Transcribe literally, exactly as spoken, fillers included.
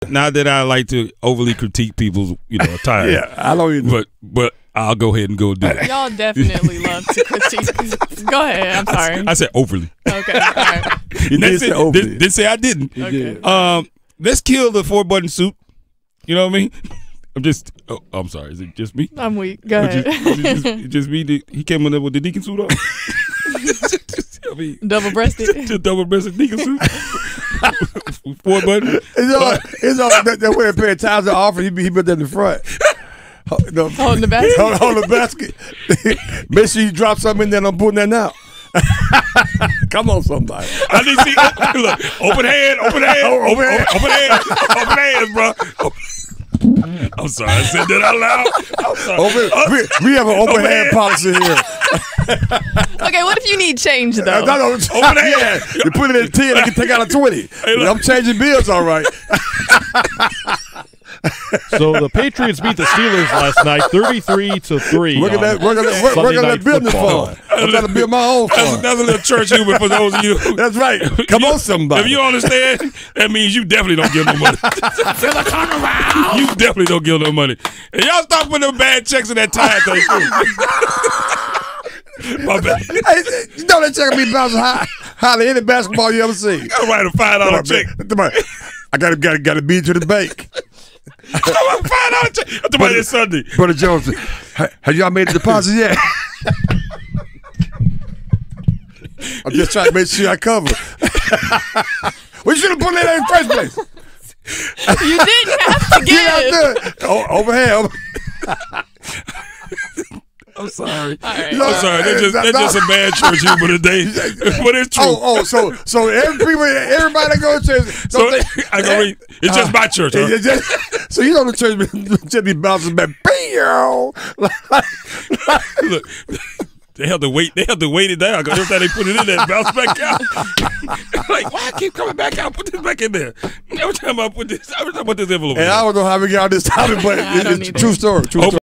Not that I like to overly critique people's, you know, attire. Yeah, I don't even. But but I'll go ahead and go do it. Y'all definitely love to critique. Go ahead. I'm sorry. I, I said overly. Okay. All right. You did say overly. Did, did say I didn't. Okay. Um, let's kill the four button suit. You know what I mean? I'm just. Oh, I'm sorry. Is it just me? I'm weak. Go Or ahead. Just, is it just, it just me. That he came in there with the deacon suit on. I mean, Double breasted. just double breasted deacon suit. Four button. It's all. It's all. That, that way a pair of ties are offered. He be he put that in the front. No, Holding the basket. Hold, hold the basket. Make sure you drop something in there. I'm putting that out. Come on, somebody. I need to see. Oh, look, open hand, open hand, Oh, open, open hand. open hand, open hands, bro. I'm sorry, I said that out loud. I'm sorry. Open, we, we have an open, Open hand, hand. policy here. Okay, what if you need change though? No, no, Open hand. yeah, you put it in a ten, I can take out a twenty. look. I'm changing bills, all right. So the Patriots beat the Steelers last night, thirty-three to three. Work at that, work at that, work, work Sunday at that night business football. fund. I'm trying to build my own That's, fund. that's a little church humor for those of you. That's right. Come on, somebody. If you understand, that means you definitely don't give no money. You definitely don't give no money. And y'all stop putting them bad checks in that tire thing too. My bad. Hey, you know that check will be bouncing high, higher than any basketball you ever see. I write a five Come dollar on, check. man. Come on. I got to got to got to beat to the bank. I write a five dollar check. I'm talking about this Sunday. Brother Jones, ha- have y'all made the deposit yet? I'm just trying to make sure I cover. We should have put that in the first place. You didn't have to Get out give. there. Oh, overhead. I'm sorry. All right. You know, I'm sorry. That's just, that's just a bad church humor today. But it's true. Oh, oh, so so every people, everybody that goes to church. So I go read. It's just my church. Huh? It's just- so you know the church be- just be bouncing back. Bam! Look, they have to wait. They have to wait it down because every time they put it in there, it bounce back out. Like, why I keep coming back out? Put this back in there. Every time I put this, every time I put this envelope. And in I there. don't know how we got on this topic, but I don't it's a either. true story. True Open story.